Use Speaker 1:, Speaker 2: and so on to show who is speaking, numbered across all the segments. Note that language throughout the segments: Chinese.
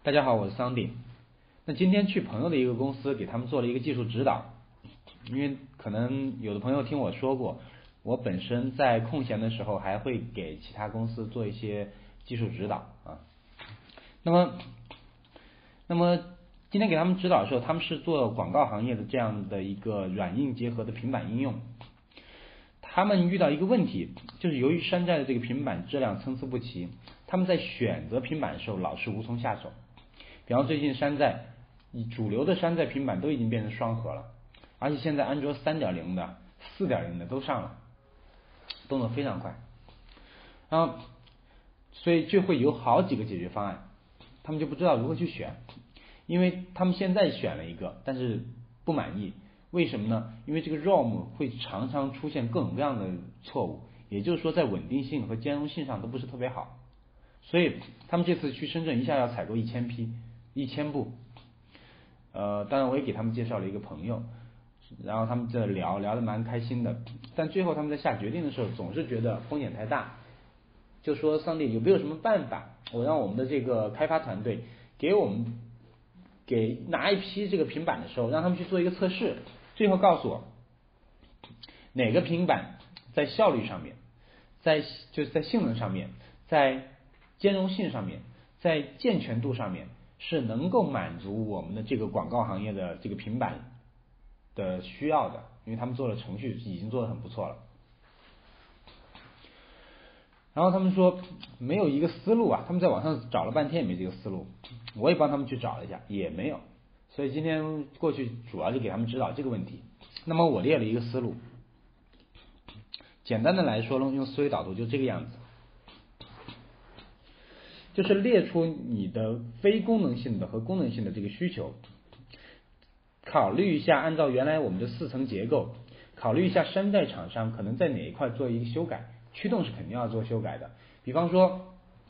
Speaker 1: 大家好，我是桑迪。那今天去朋友的一个公司，给他们做了一个技术指导。因为可能有的朋友听我说过，我本身在空闲的时候还会给其他公司做一些技术指导啊。那么今天给他们指导的时候，他们是做广告行业的这样的一个软硬结合的平板应用。他们遇到一个问题，就是由于山寨的这个平板质量参差不齐，他们在选择平板的时候老是无从下手。比方最近山寨，主流的山寨平板都已经变成双核了，而且现在安卓 3.0 的、4.0 的都上了，动得非常快。然后，所以就会有好几个解决方案，他们就不知道如何去选，因为他们现在选了一个，但是不满意。为什么呢？因为这个 ROM 会常常出现各种各样的错误，也就是说在稳定性和兼容性上都不是特别好。所以他们这次去深圳一下要采购1000部，当然我也给他们介绍了一个朋友，然后他们在聊得蛮开心的，但最后他们在下决定的时候总是觉得风险太大，就说桑迪有没有什么办法，我让我们的这个开发团队给拿一批这个平板的时候，让他们去做一个测试，最后告诉我哪个平板在效率上面，就是在性能上面，在兼容性上面，在健全度上面是能够满足我们的这个广告行业的这个平板的需要的，因为他们做了程序已经做得很不错了。然后他们说没有一个思路啊，他们在网上找了半天也没这个思路，我也帮他们去找了一下也没有，所以今天过去主要就给他们指导这个问题。那么我列了一个思路，简单的来说用思维导图就这个样子，就是列出你的非功能性的和功能性的这个需求，考虑一下按照原来我们的4层结构，考虑一下山寨厂商可能在哪一块做一个修改，驱动是肯定要做修改的，比方说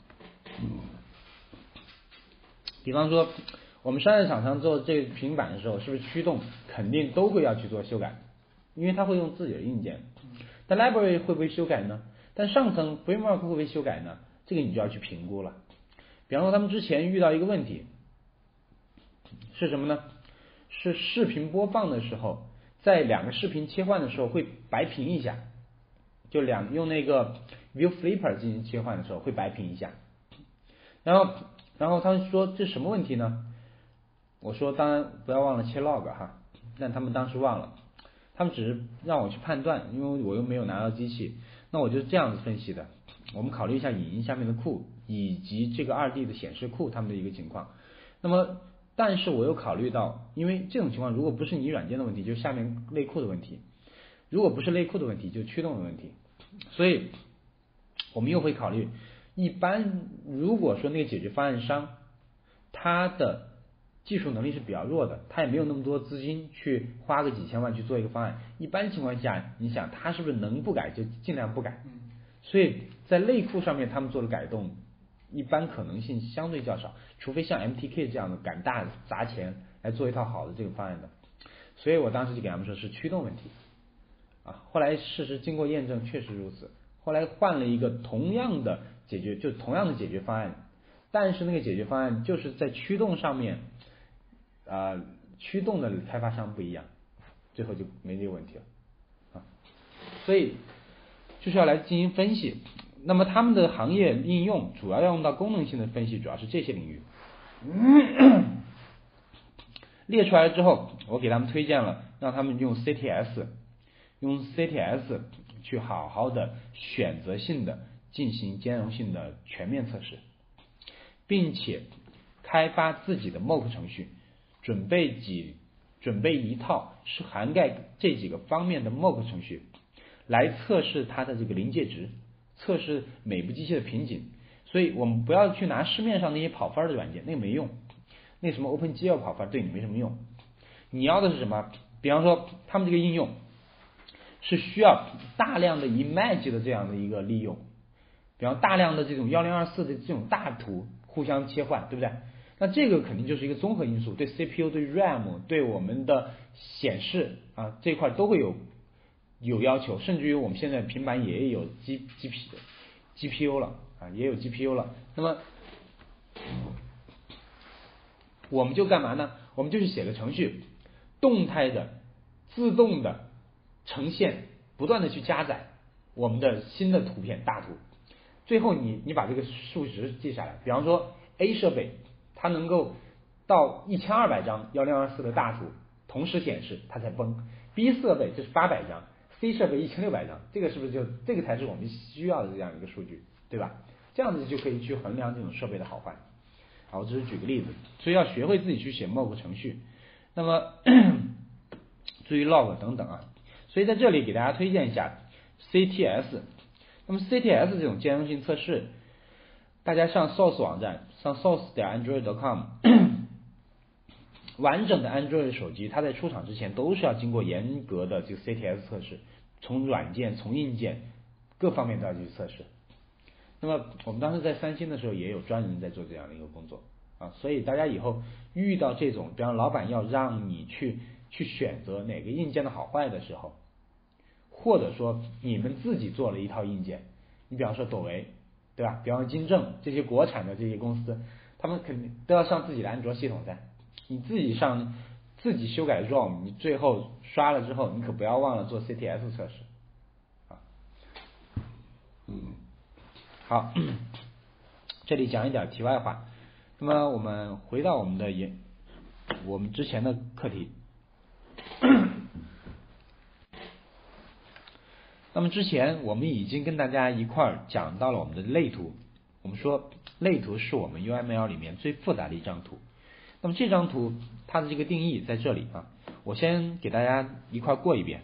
Speaker 1: 我们山寨厂商做这个平板的时候，是不是驱动肯定都会要去做修改，因为它会用自己的硬件。但 library 会不会修改呢？但上层 framework 会不会修改呢？这个你就要去评估了。比方说他们之前遇到一个问题是什么呢？是视频播放的时候，在2个视频切换的时候会白屏一下，就用那个 view flipper 进行切换的时候会白屏一下。然后他们说这什么问题呢？我说当然不要忘了切 log 哈，但他们当时忘了，他们只是让我去判断，因为我又没有拿到机器，那我就这样子分析的。我们考虑一下影音下面的库以及这个2D 的显示库他们的一个情况。那么但是我又考虑到，因为这种情况如果不是你软件的问题，就是下面类库的问题，如果不是类库的问题，就驱动的问题。所以我们又会考虑，一般如果说那个解决方案商他的技术能力是比较弱的，他也没有那么多资金去花个几千万去做一个方案，一般情况下你想他是不是能不改就尽量不改，所以在类库上面他们做的改动一般可能性相对较少，除非像 MTK 这样的敢大砸钱来做一套好的这个方案的。所以我当时就给他们说是驱动问题啊，后来事实经过验证确实如此，后来换了一个同样的解决方案，但是那个解决方案就是在驱动上面驱动的开发商不一样，最后就没这个问题了啊。所以就是要来进行分析。那么他们的行业应用主要要用到功能性的分析，主要是这些领域。列出来之后，我给他们推荐了，让他们用 CTS 去好好的选择性的进行兼容性的全面测试，并且开发自己的 mock 程序，准备一套是涵盖这几个方面的 mock 程序，来测试它的这个临界值，测试每部机器的瓶颈。所以我们不要去拿市面上那些跑分的软件，那个没用，那什么 OpenGL 跑分对你没什么用。你要的是什么？比方说他们这个应用是需要大量的 image 的这样的一个利用，比方大量的这种1024的这种大图互相切换，对不对？那这个肯定就是一个综合因素，对 CPU 对 RAM 对我们的显示这块都会有要求，甚至于我们现在平板也有 GPU 了也有 GPU 了。那么我们就干嘛呢？我们就去写个程序，动态的、自动的呈现，不断的去加载我们的新的图片大图。最后你把这个数值记下来，比方说 A 设备它能够到1200张1024的大图同时显示它才崩， B 设备就是800张， C 设备1600张，这个是不是这个才是我们需要的这样一个数据，对吧？这样子就可以去衡量这种设备的好坏。好，我只是举个例子，所以要学会自己去写 mock 程序。那么注意 log 等等啊，所以在这里给大家推荐一下 CTS。那么 CTS 这种兼容性测试，大家上 source 网站，上 source.android.com 完整的 Android 手机，它在出厂之前都是要经过严格的这个 CTS 测试，从软件、从硬件各方面都要去测试。那么我们当时在三星的时候也有专人在做这样的一个工作啊，所以大家以后遇到这种，比方老板要让你去选择哪个硬件的好坏的时候，或者说你们自己做了一套硬件，你比方说朵唯，对吧？比方说金正这些国产的这些公司，他们肯定都要上自己的安卓系统在，你自己上自己修改 ROM， 你最后刷了之后，你可不要忘了做 CTS 测试啊。好，这里讲一点题外话。那么我们回到我们之前的课题。那么之前我们已经跟大家一块儿讲到了我们的类图，我们说类图是我们 UML 里面最复杂的一张图。那么这张图它的这个定义在这里啊，我先给大家一块过一遍。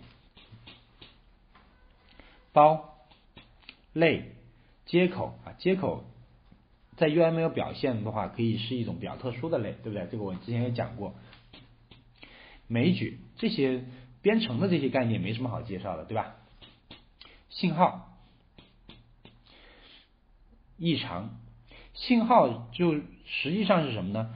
Speaker 1: 包、类、接口啊，接口在 UML 表现的话，可以是一种比较特殊的类，对不对？这个我之前也讲过。枚举这些编程的这些概念没什么好介绍的，对吧？信号、异常，信号就实际上是什么呢？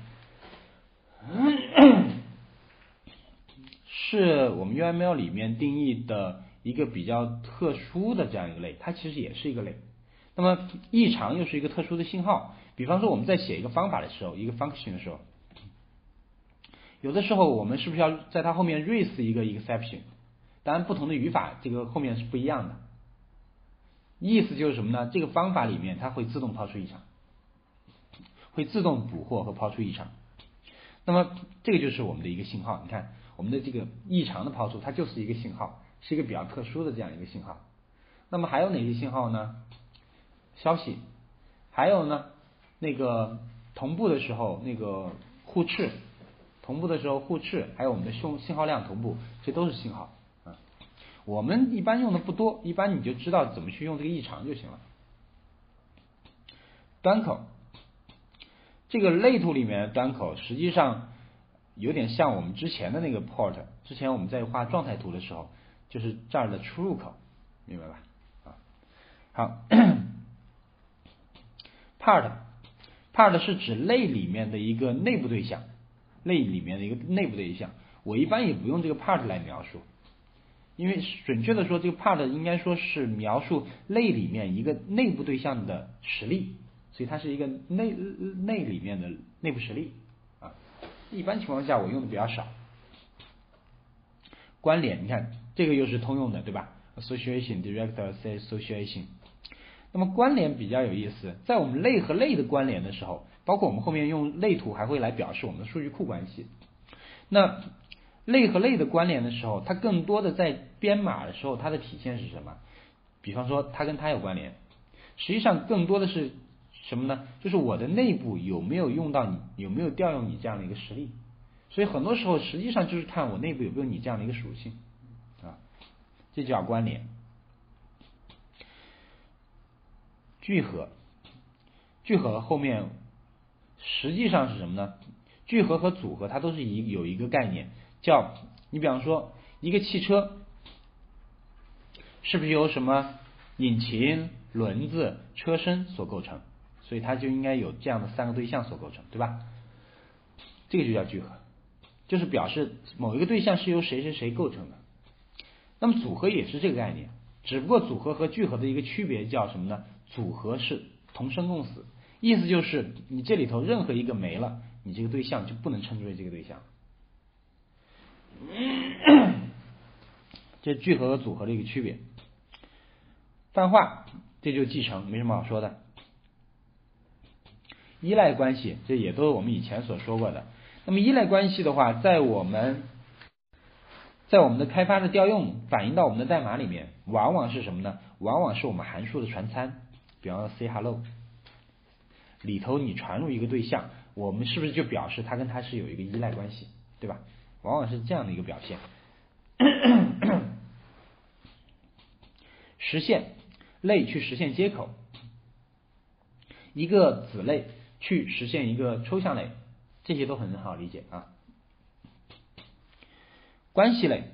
Speaker 1: 是我们 UML 里面定义的一个比较特殊的这样一个类，它其实也是一个类。那么异常又是一个特殊的信号，比方说我们在写一个方法的时候，一个 function 的时候，有的时候我们是不是要在它后面 raise 一个 exception？ 当然不同的语法这个后面是不一样的，意思就是什么呢？这个方法里面它会自动抛出异常，会自动捕获和抛出异常。那么这个就是我们的一个信号，你看我们的这个异常的抛出，它就是一个信号，是一个比较特殊的这样一个信号。那么还有哪些信号呢？消息，还有呢那个同步的时候那个互斥，同步的时候互斥，还有我们的信号量同步，这都是信号啊。我们一般用的不多，一般你就知道怎么去用这个异常就行了。端口，这个类图里面的端口实际上有点像我们之前的那个 port， 之前我们在画状态图的时候，就是这儿的出入口，明白吧？啊，好，part 是指类里面的一个内部对象，类里面的一个内部对象，我一般也不用这个 part 来描述，因为准确的说，这个 part 应该说是描述类里面一个内部对象的实例，所以它是一个内里面的内部实例啊。一般情况下我用的比较少。关联，你看这个又是通用的，对吧 ？Association direct association。那么关联比较有意思，在我们类和类的关联的时候，包括我们后面用类图还会来表示我们的数据库关系。那类和类的关联的时候，它更多的在编码的时候，它的体现是什么？比方说它跟它有关联，实际上更多的是什么呢？就是我的内部有没有用到你，有没有调用你这样的一个实例。所以很多时候实际上就是看我内部有没有你这样的一个属性啊，这叫关联。聚合后面实际上是什么呢？聚合和组合它都是有一个概念，叫你比方说一个汽车是不是由什么引擎、轮子、车身所构成，所以它就应该有这样的三个对象所构成，对吧？这个就叫聚合，就是表示某一个对象是由谁谁谁构成的。那么组合也是这个概念，只不过组合和聚合的一个区别叫什么呢？组合是同生共死，意思就是你这里头任何一个没了， 你这个对象就不能称之为这个对象。这是聚合和组合的一个区别。泛化这就是继承，没什么好说的。依赖关系这也都是我们以前所说过的。那么依赖关系的话，在我们的开发的调用反映到我们的代码里面，往往是什么呢？往往是我们函数的传参。比方说 say hello 里头你传入一个对象，我们是不是就表示它跟它是有一个依赖关系，对吧？往往是这样的一个表现。实现类去实现接口，一个子类去实现一个抽象类，这些都很好理解啊。关系类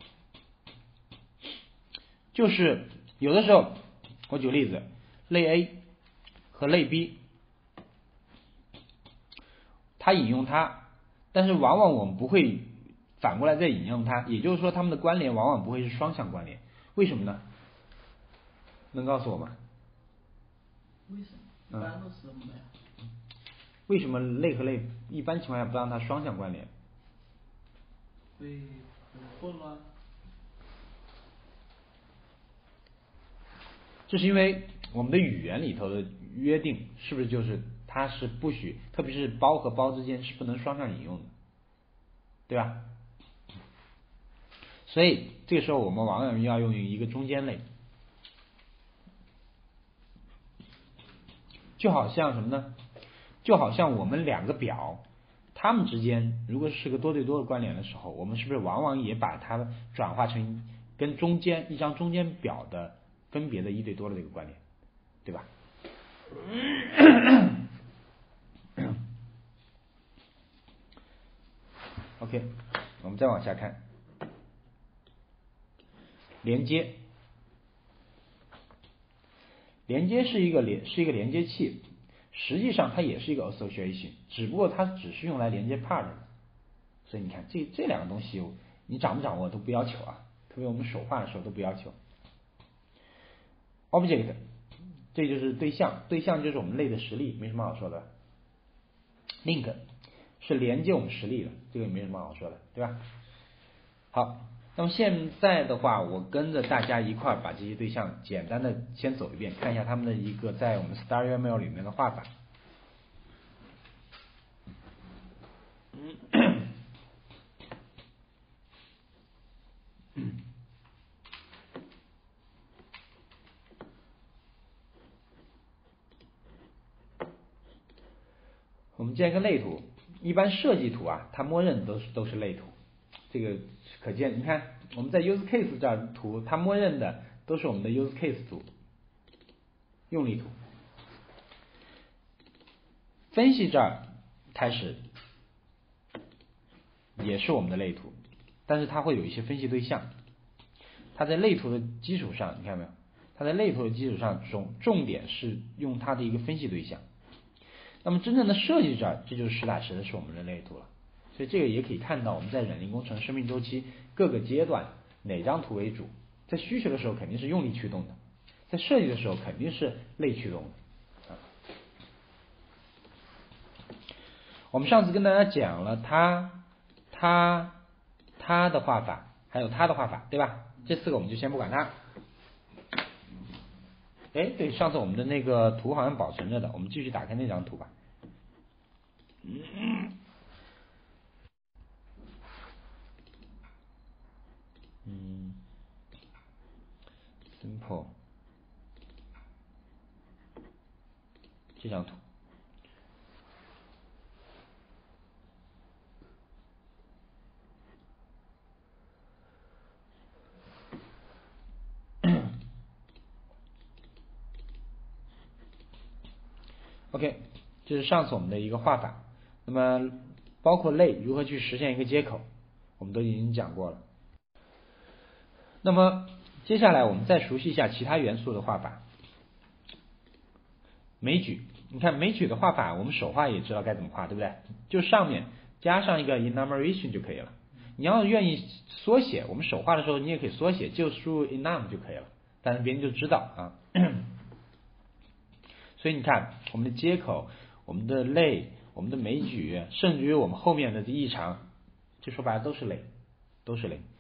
Speaker 1: 就是有的时候，我举个例子，类 A 和类 B， 它引用它，但是往往我们不会反过来再引用它，也就是说它们的关联往往不会是双向关联，为什么呢？能告诉我吗？
Speaker 2: 为什么？一般都是这么的呀。
Speaker 1: 为什么类和类一般情况下不让它双向关联？
Speaker 2: 会很混乱。
Speaker 1: 这是因为我们的语言里头的约定，是不是就是它是不许，特别是包和包之间是不能双向引用的，对吧？所以这个时候我们往往要用一个中间类，就好像什么呢？就好像我们两个表，它们之间如果是个多对多的关联的时候，我们是不是往往也把它转化成跟中间一张中间表的分别的一对多的这个关联，对吧？OK， 我们再往下看，连接。连接是一个连接器，实际上它也是一个 association， 只不过它只是用来连接 part 的。所以你看这两个东西你掌不掌握都不要求啊，特别我们手画的时候都不要求。Object 这就是对象，对象就是我们类的实例，没什么好说的。Link 是连接我们实例的，这个也没什么好说的，对吧？好，那么现在的话，我跟着大家一块儿把这些对象简单的先走一遍，看一下他们的一个在我们 StarUML 里面的画法。我们建一个类图，一般设计图啊，它默认都是类图，这个可见。你看我们在 use case 这儿图，它默认的都是我们的 use case 图，用例图。分析这儿开始也是我们的类图，但是它会有一些分析对象。它在类图的基础上，你看没有？它在类图的基础上重点是用它的一个分析对象。那么真正的设计这儿，这就是实打实的是我们的类图了。所以这个也可以看到我们在软件工程生命周期各个阶段哪张图为主，在需求的时候肯定是用力驱动的，在设计的时候肯定是类驱动的。我们上次跟大家讲了它的画法，还有它的画法，对吧？这四个我们就先不管它。哎，对，上次我们的那个图好像保存着的，我们继续打开那张图吧。simple 这张图。OK， 这是上次我们的一个画法。那么包括类如何去实现一个接口，我们都已经讲过了。那么接下来我们再熟悉一下其他元素的画法。枚举，你看枚举的画法，我们手画也知道该怎么画，对不对？就上面加上一个 enumeration 就可以了。你要愿意缩写，我们手画的时候你也可以缩写，就输入 enum 就可以了，但是别人就知道啊。所以你看我们的接口，我们的类， 我们的枚举，甚至于我们后面的异常，这说白了都是类，都是类。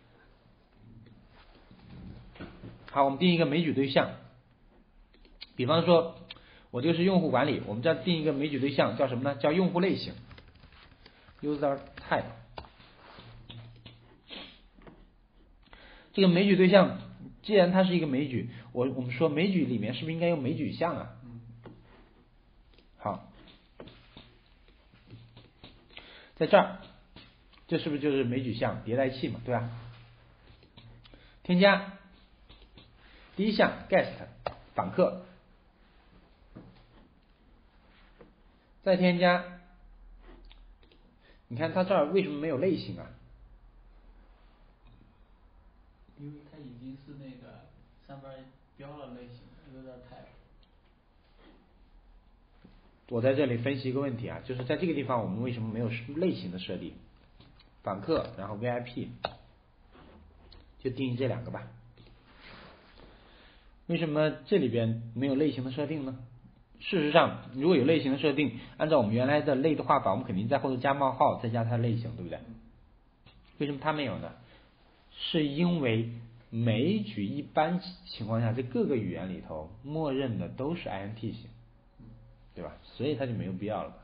Speaker 1: 好，我们定一个枚举对象，比方说我这个是用户管理，我们这定一个枚举对象叫什么呢？叫用户类型 ，user type。这个枚举对象，既然它是一个枚举，我们说枚举里面是不是应该有枚举项啊？好，在这儿，这是不是就是枚举项迭代器嘛，对吧？添加第一项 guest 访客，再添加，你看它这儿为什么没有类型啊？
Speaker 2: 因为它已经是那个上边标了类型，有点太。
Speaker 1: 我在这里分析一个问题啊，就是在这个地方我们为什么没有类型的设定？访客，然后 VIP， 就定义这两个吧。为什么这里边没有类型的设定呢？事实上，如果有类型的设定，按照我们原来的类的画法，我们肯定在后头加冒号，再加它的类型，对不对？为什么它没有呢？是因为枚举一般情况下，在各个语言里头，默认的都是 int 型，对吧？所以它就没有必要了。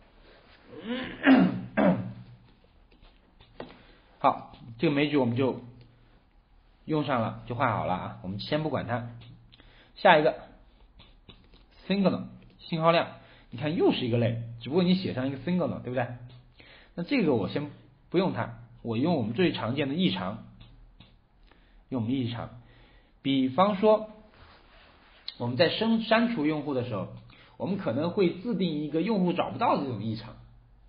Speaker 1: 好，这个枚举我们就用上了，就画好了啊。我们先不管它。下一个 signal 信号量，你看又是一个类，只不过你写上一个 signal， 对不对？那这个我先不用它，我用我们最常见的异常，用我们异常。比方说我们在删除用户的时候，我们可能会自定一个用户找不到的这种异常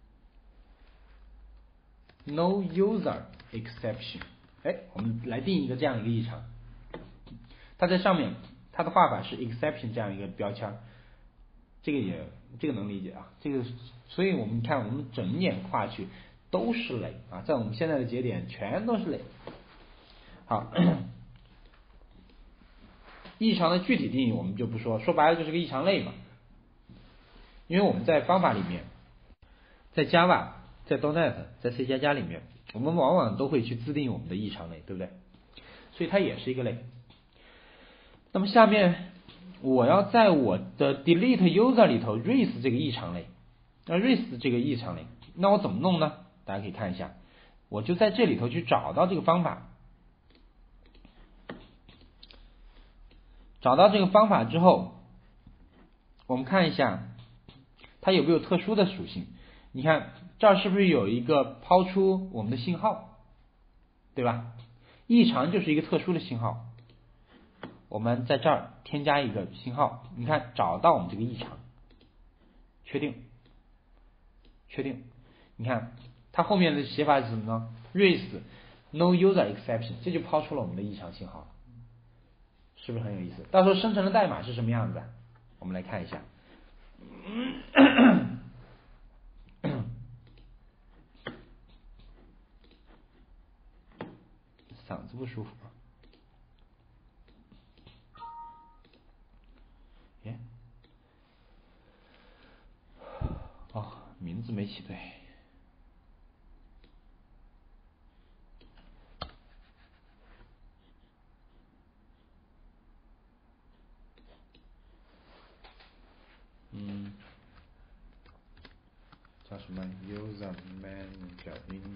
Speaker 1: ，no user exception。我们来定一个这样一个异常，它在上面，它的画法是 exception 这样一个标签，这个能理解啊。这个，所以我们看我们整眼跨去都是类啊，在我们现在的节点全都是类。好，异常的具体定义我们就不说，说白了就是个异常类嘛。因为我们在方法里面，在 Java、在 .NET、在 C++ 里面，我们往往都会去自定我们的异常类，对不对？所以它也是一个类。那么下面我要在我的 delete user 里头 raise 这个异常类，raise 这个异常类，那我怎么弄呢？大家可以看一下，我就在这里头去找到这个方法，找到这个方法之后，我们看一下它有没有特殊的属性。你看这儿是不是有一个抛出我们的信号，对吧？异常就是一个特殊的信号，我们在这儿添加一个信号，你看找到我们这个异常，确定，你看它后面的写法是什么呢？ raise no user exception， 这就抛出了我们的异常信号，是不是很有意思？到时候生成的代码是什么样子？我们来看一下。嗓子不舒服啊。名字没起对。叫什么 user manager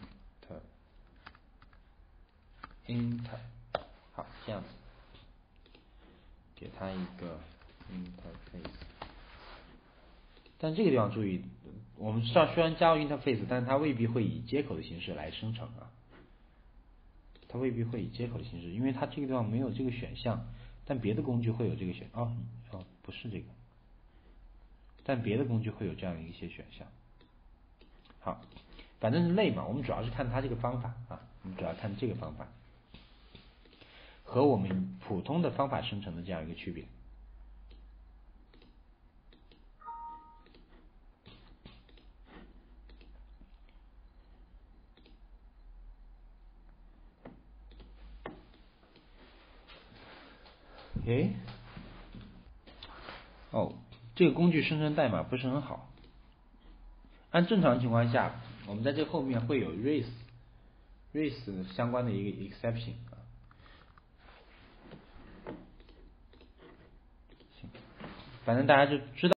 Speaker 1: inter 好，这样子给它一个 interface。但这个地方注意，我们虽然加入 interface， 但是它未必会以接口的形式来生成啊。它未必会以接口的形式，因为它这个地方没有这个选项，但别的工具会有这个不是这个，但别的工具会有这样一些选项。好，反正是类嘛，我们主要是看它这个方法啊，我们主要看这个方法和我们普通的方法生成的这样一个区别。这个工具生成代码不是很好。 按正常情况下，我们在这后面会有 race 相关的一个 exception 啊。行，反正大家就知道。